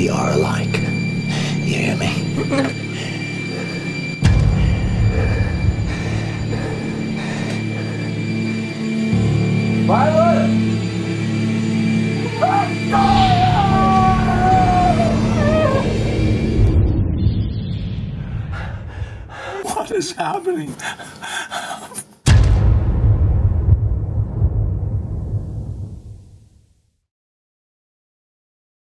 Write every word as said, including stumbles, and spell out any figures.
we are alike. You hear me? Violet! What is happening?